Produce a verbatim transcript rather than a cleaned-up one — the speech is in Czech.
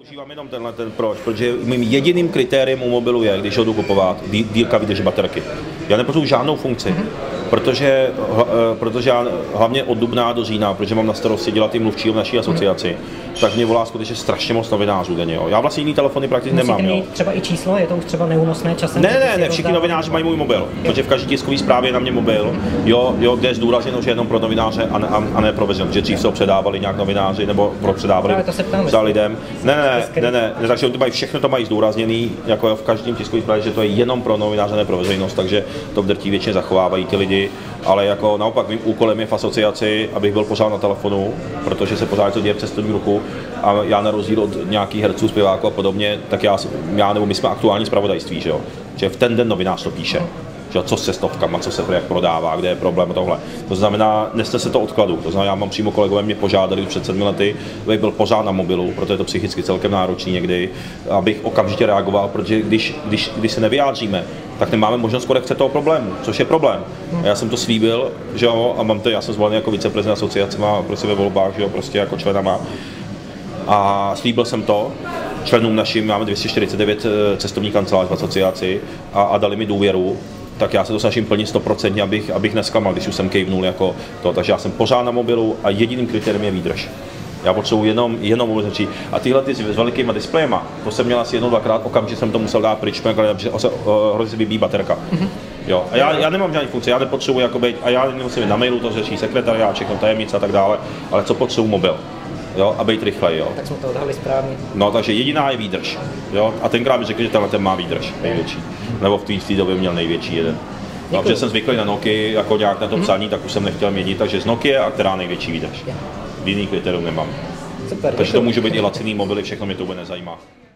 Používám jenom tenhle ten proč, protože mým jediným kritériem u mobilu je, když ho jdu kupovat, dílka vydrže baterky. Já nepotřebuji žádnou funkci, mm-hmm. protože, protože já hlavně od dubna do října, protože mám na starosti dělat i mluvčího v naší asociaci, mm-hmm. tak mě volá skutečně strašně moc novinářů denně. Jo. Já vlastně jiný telefony prakticky nemám. Musíte mít třeba i číslo, je to už třeba neúnosné časem? Ne, ne, ne, všichni novináři mají můj mobil, jo. Protože v každé tiskové zprávě je na mě mobil, jo, jo, kde je zdůrazněno, že jenom pro novináře a ne, a ne pro veřejnost, že dřív se ho předávali nějak novináři nebo předávali za lidem. Ne, ne, ne, ne, ne, takže to mají, všechno to mají zdůrazněný, jako v každém tiskovém zprávě, že to je jenom pro novináře, ne pro veřejnost, takže to v drtí většině zachovávají ty lidi, ale jako naopak mým úkolem je v asociaci, abych byl pořád na telefonu, protože se pořád to děje v cestovním ruchu a já na rozdíl od nějakých herců, zpěváků a podobně, tak já, já nebo my jsme aktuální zpravodajství, že jo, že v ten den novinář to píše. Že co se stovkama, co se jak prodává, kde je problém a tohle. To znamená, neste se to odkladu. To znamená, já mám přímo kolegové mě požádali už před sedmi lety, abych byl pořád na mobilu, protože je to psychicky celkem náročný někdy, abych okamžitě reagoval, protože když, když, když se nevyjádříme, tak nemáme možnost korekce toho problému, což je problém. A já jsem to slíbil, že jo, a mám to, já jsem zvolený jako viceprezident asociace, má prostě ve volbách, že jo, prostě jako členama. A slíbil jsem to členům našim, máme dvě stě čtyřicet devět cestovních kanceláří v asociaci a, a dali mi důvěru. Tak já se to snažím plnit sto procent, abych, abych nesklamal, když už jsem kejvnul jako to. Takže já jsem pořád na mobilu a jediným kritériem je výdrž. Já potřebuji jenom, jenom mobil začít. A tyhle ty s velikýma displejema, to jsem měl asi jednou, dvakrát, okamžitě jsem to musel dát pryč, protože se hrozně se vybíjí baterka. Mm-hmm. Jo. A já, já nemám žádný funkci, já nepotřebuji jako být, a já nemusím na mailu, to řeší sekretariát, všechno tajemnice a tak dále, ale co potřebuji mobil. Jo, a být rychlej, jo. Tak jsme to odhadli správně. No, takže jediná je výdrž, jo. A tenkrát mi řekl, že tenhle ten má výdrž, největší. Nebo v té, v té době měl největší jeden. No, protože jsem zvyklý na Nokia, jako nějak na to psaní, tak už jsem nechtěl měnit, takže z Nokia a která největší výdrž. Jiný kritérium nemám. Super, takže to může být i laciný mobily, všechno mě to vůbec nezajímá.